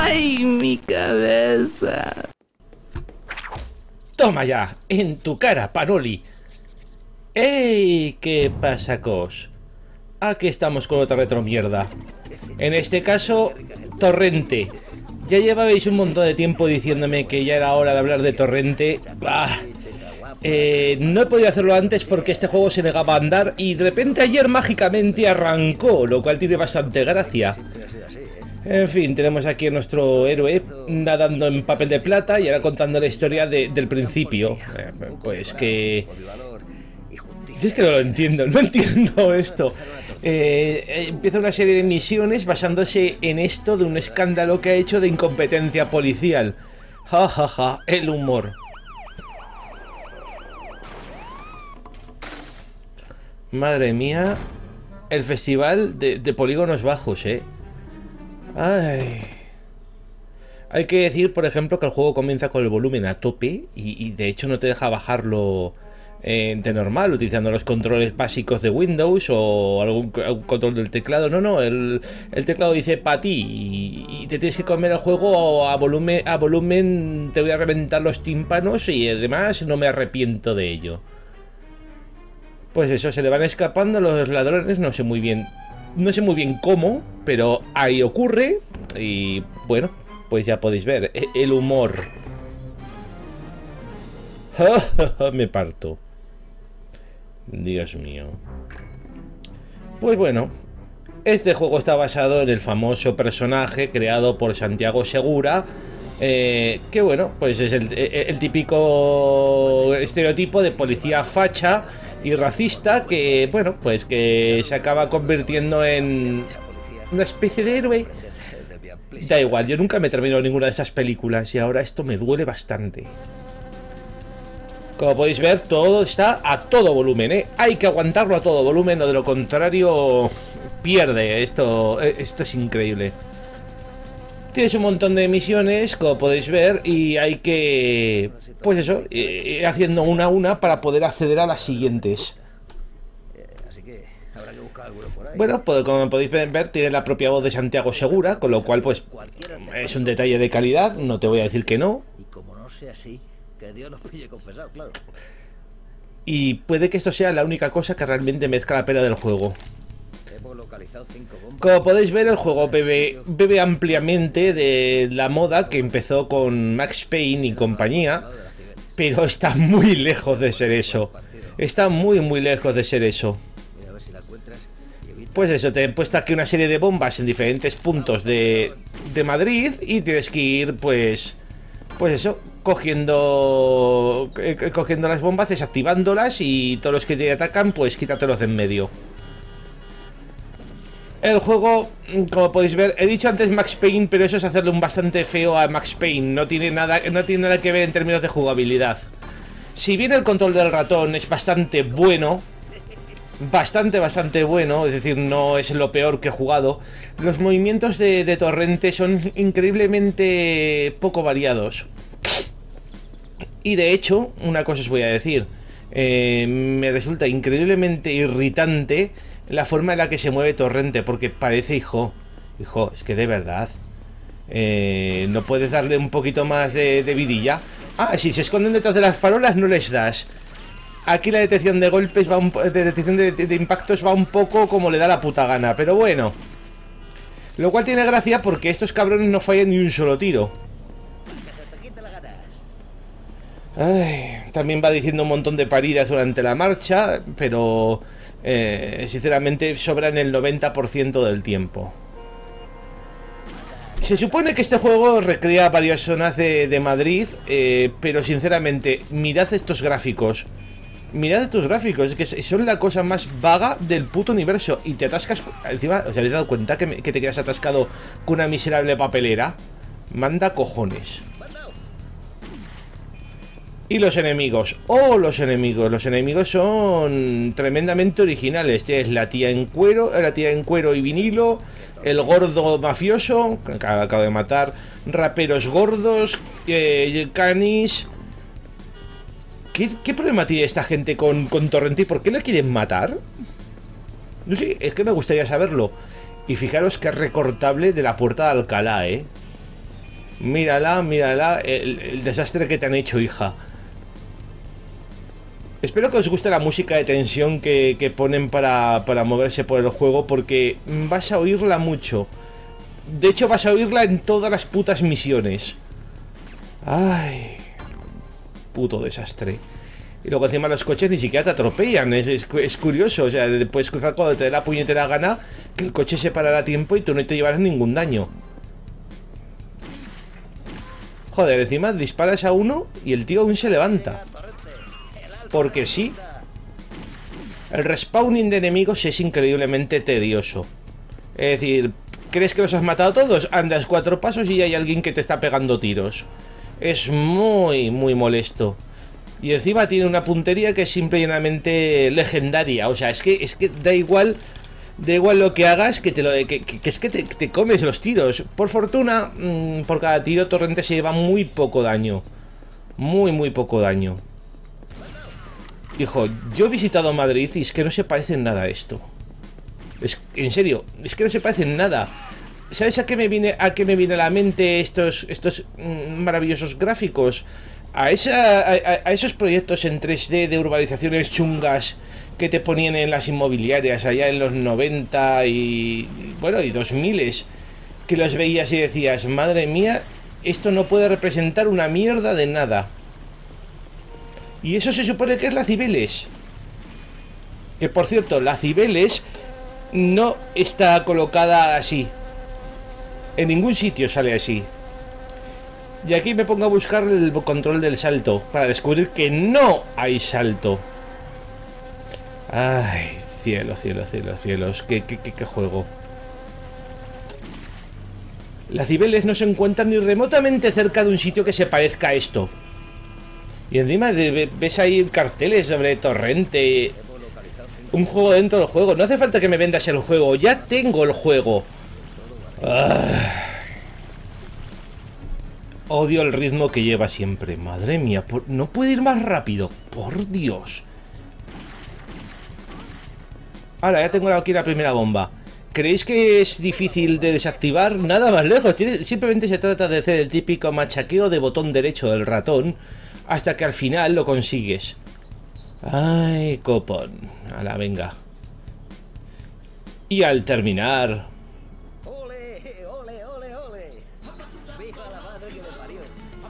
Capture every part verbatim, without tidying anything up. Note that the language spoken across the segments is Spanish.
¡Ay, mi cabeza! Toma ya, en tu cara, Panoli. ¡Ey! ¿Qué pasa, cos? Aquí estamos con otra retromierda. En este caso, Torrente. Ya llevabais un montón de tiempo diciéndome que ya era hora de hablar de Torrente. ¡Bah! Eh, no he podido hacerlo antes porque este juego se negaba a andar y de repente ayer mágicamente arrancó, lo cual tiene bastante gracia. En fin, tenemos aquí a nuestro héroe nadando en papel de plata y ahora contando la historia de, del principio. Eh, pues que... Es que no lo entiendo, no entiendo esto. Eh, empieza una serie de misiones basándose en esto de un escándalo que ha hecho de incompetencia policial. Ja, ja, ja, el humor. Madre mía, el festival de, de polígonos bajos, eh. Ay. Hay que decir, por ejemplo, que el juego comienza con el volumen a tope y, y de hecho no te deja bajarlo eh, de normal, utilizando los controles básicos de Windows o algún, algún control del teclado. No, no, el, el teclado dice para ti y, y te tienes que comer el juego a volumen, a volumen, te voy a reventar los tímpanos y además no me arrepiento de ello. Pues eso, se le van escapando los ladrones, no sé muy bien, no sé muy bien cómo, pero ahí ocurre y bueno, pues ya podéis ver, el humor. Me parto. Dios mío. Pues bueno, este juego está basado en el famoso personaje creado por Santiago Segura, eh, que bueno, pues es el, el típico estereotipo de policía facha y racista que, bueno, pues que se acaba convirtiendo en una especie de héroe. Da igual, yo nunca me he terminado ninguna de esas películas y ahora esto me duele bastante. Como podéis ver, todo está a todo volumen, ¿eh? Hay que aguantarlo a todo volumen o de lo contrario pierde. Esto, esto es increíble. Tienes un montón de misiones, como podéis ver, y hay que, pues eso, ir haciendo una a una para poder acceder a las siguientes. Bueno, pues como podéis ver, tiene la propia voz de Santiago Segura, con lo cual, pues, es un detalle de calidad, no te voy a decir que no. Y puede que esto sea la única cosa que realmente mezcla la pena del juego. Como podéis ver, el juego bebe, bebe ampliamente de la moda que empezó con Max Payne y compañía, pero está muy lejos de ser eso. Está muy muy lejos de ser eso. Pues eso, te he puesto aquí una serie de bombas en diferentes puntos de, de Madrid y tienes que ir, pues, pues eso, cogiendo, eh, cogiendo las bombas, desactivándolas y todos los que te atacan, pues quítatelos de en medio. El juego, como podéis ver, he dicho antes Max Payne, pero eso es hacerle un bastante feo a Max Payne. No tiene nada, no tiene nada que ver en términos de jugabilidad. Si bien el control del ratón es bastante bueno, bastante, bastante bueno, es decir, no es lo peor que he jugado, los movimientos de, de Torrente son increíblemente poco variados. Y de hecho, una cosa os voy a decir, eh, me resulta increíblemente irritante la forma en la que se mueve Torrente, porque parece, hijo, hijo, es que de verdad, eh, ¿no puedes darle un poquito más de, de vidilla? Ah, si se esconden detrás de las farolas no les das. Aquí la detección de golpes va un, de detección de, de, de impactos va un poco como le da la puta gana, pero bueno. Lo cual tiene gracia porque estos cabrones no fallan ni un solo tiro. Ay, también va diciendo un montón de paridas durante la marcha, pero eh, sinceramente sobran el noventa por ciento del tiempo. Se supone que este juego recrea varias zonas de, de Madrid, eh, pero sinceramente, mirad estos gráficos. Mirad estos gráficos, es que son la cosa más vaga del puto universo. Y te atascas... Encima, ¿os habéis dado cuenta que, me, que te quedas atascado con una miserable papelera? Manda cojones. Y los enemigos, oh, los enemigos, los enemigos son tremendamente originales. Tienes la tía en cuero, la tía en cuero y vinilo, el gordo mafioso, que acabo de matar, raperos gordos, eh, canis. ¿Qué, ¿Qué problema tiene esta gente con, con Torrente y por qué la quieren matar? No sé, es que me gustaría saberlo. Y fijaros que es recortable de la puerta de Alcalá, ¿eh? Mírala, mírala, el, el desastre que te han hecho, hija. Espero que os guste la música de tensión que, que ponen para, para moverse por el juego, porque vas a oírla mucho. De hecho, vas a oírla en todas las putas misiones. Ay, puto desastre. Y luego encima los coches ni siquiera te atropellan. Es, es, es curioso, o sea, puedes cruzar cuando te dé la puñetera gana, que el coche se parará a tiempo y tú no te llevarás ningún daño. Joder, encima disparas a uno y el tío aún se levanta. Porque sí. El respawning de enemigos es increíblemente tedioso. Es decir, ¿crees que los has matado todos? Andas cuatro pasos y hay alguien que te está pegando tiros. Es muy, muy molesto. Y encima tiene una puntería que es simple y llanamente legendaria. O sea, es que, es que da igual... Da igual lo que hagas, que, te lo, que, que, que es que te, te comes los tiros. Por fortuna, mmm, por cada tiro Torrente se lleva muy poco daño. Muy, muy poco daño. Hijo, yo he visitado Madrid y es que no se parece en nada a esto. Es, en serio, es que no se parece en nada. ¿Sabes a qué me viene a qué me viene a la mente estos, estos mmm, maravillosos gráficos? A, esa, a, a esos proyectos en tres D de urbanizaciones chungas que te ponían en las inmobiliarias allá en los noventa y... bueno, y dos mil, que los veías y decías, madre mía, esto no puede representar una mierda de nada. Y eso se supone que es la Cibeles. Que por cierto, la Cibeles no está colocada así. En ningún sitio sale así. Y aquí me pongo a buscar el control del salto para descubrir que no hay salto. Ay, cielo, cielo, cielo, cielos. ¿Qué, qué, qué, qué juego? Las Cibeles no se encuentran ni remotamente cerca de un sitio que se parezca a esto. Y encima de, ves ahí carteles sobre Torrente. Un juego dentro del juego. No hace falta que me vendas el juego. Ya tengo el juego. Ay. Odio el ritmo que lleva siempre. Madre mía, por... no puede ir más rápido. Por Dios. Ahora, ya tengo aquí la primera bomba. ¿Creéis que es difícil de desactivar? Nada más lejos. Simplemente se trata de hacer el típico machaqueo de botón derecho del ratón hasta que al final lo consigues. Ay, copón. Ahora, venga. Y al terminar... ¡Ole, ole, ole, ole! ¡Viva la madre que me parió!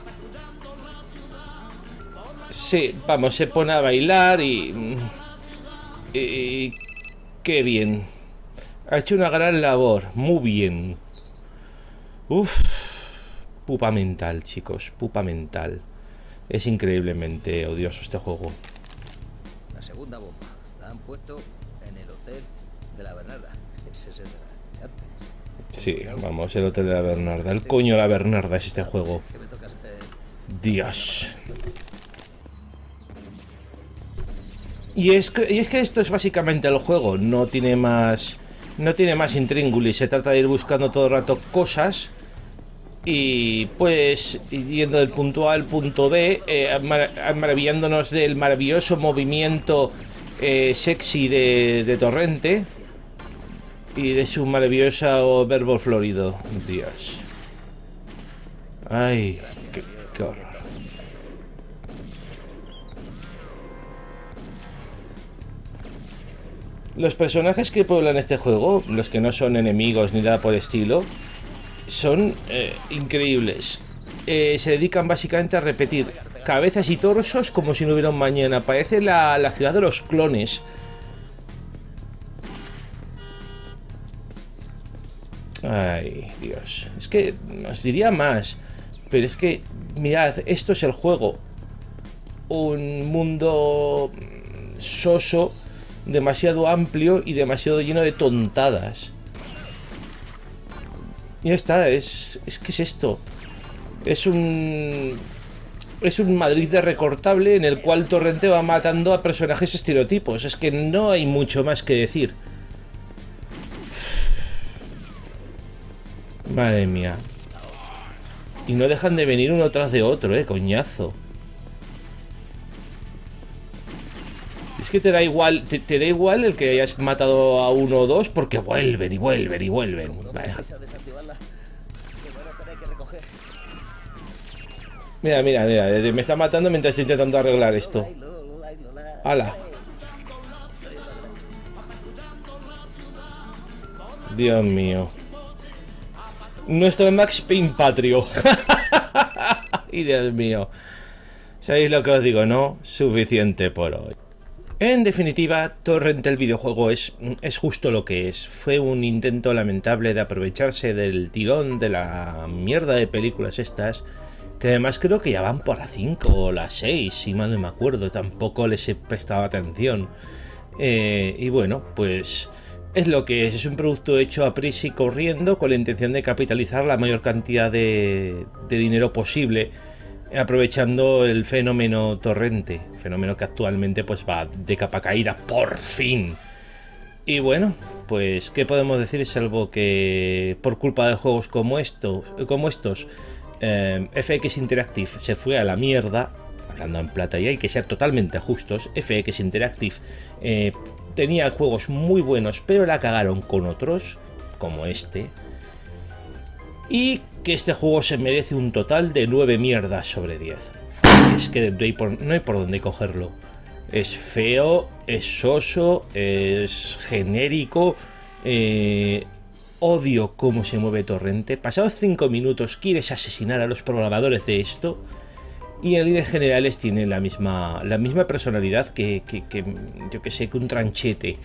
Sí, vamos, se pone a bailar y... y... qué bien. Ha hecho una gran labor. Muy bien. Uf. Pupa mental, chicos. Pupa mental. Es increíblemente odioso este juego. La segunda bomba la han puesto en el hotel de la Bernarda. Ese es el de antes. Sí, vamos, el hotel de la Bernarda. El coño de la Bernarda es este juego. Dios. Y es que, y es que esto es básicamente el juego. No tiene más... No tiene más intríngulis. Se trata de ir buscando todo el rato cosas. Y pues yendo del punto A al punto B, eh, mar maravillándonos del maravilloso movimiento eh, sexy de, de Torrente y de su maravilloso verbo florido. Dios. Ay, qué, qué horror. Los personajes que pueblan este juego, los que no son enemigos ni nada por el estilo, son eh, increíbles. Eh, se dedican básicamente a repetir cabezas y torsos como si no hubiera un mañana. Parece la, la ciudad de los clones. Ay, Dios. Es que os diría más, pero es que, mirad, esto es el juego. Un mundo soso, demasiado amplio y demasiado lleno de tontadas. Ya está, es, es que es esto. Es un... Es un Madrid de recortable en el cual Torrente va matando a personajes estereotipos. Es que no hay mucho más que decir. Madre mía. Y no dejan de venir uno tras de otro, eh, coñazo. Es que te da igual, te, te da igual el que hayas matado a uno o dos porque vuelven y vuelven y vuelven. Vaya. Coge. Mira, mira, mira, me está matando mientras estoy intentando arreglar esto. ¡Hala! Dios mío. Nuestro Max Payne patrio. Y Dios mío. ¿Sabéis lo que os digo, no? Suficiente por hoy. En definitiva, Torrent el videojuego es, es justo lo que es. Fue un intento lamentable de aprovecharse del tirón de la mierda de películas estas, que además creo que ya van por la cinco o la seis, si mal no me acuerdo. Tampoco les he prestado atención. Eh, y bueno, pues es lo que es. Es un producto hecho a prisa y corriendo con la intención de capitalizar la mayor cantidad de, de dinero posible, aprovechando el fenómeno torrente, fenómeno que actualmente pues va de capa caída, por fin. Y bueno, pues qué podemos decir, salvo que por culpa de juegos como estos, como estos eh, F X Interactive se fue a la mierda, hablando en plata, y hay que ser totalmente justos. F X Interactive eh, tenía juegos muy buenos, pero la cagaron con otros, como este. Y que este juego se merece un total de nueve mierdas sobre diez. Es que no hay por, no hay por dónde cogerlo. Es feo, es soso, es genérico. Eh, odio cómo se mueve Torrente. Pasados cinco minutos quieres asesinar a los programadores de esto. Y en líneas generales tiene la misma, la misma personalidad que, que, que yo que sé, que un tranchete.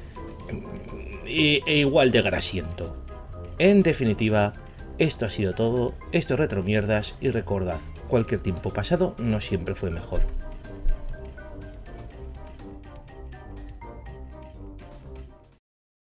E, e igual de grasiento. En definitiva, esto ha sido todo, esto es Retromierdas, y recordad, cualquier tiempo pasado no siempre fue mejor.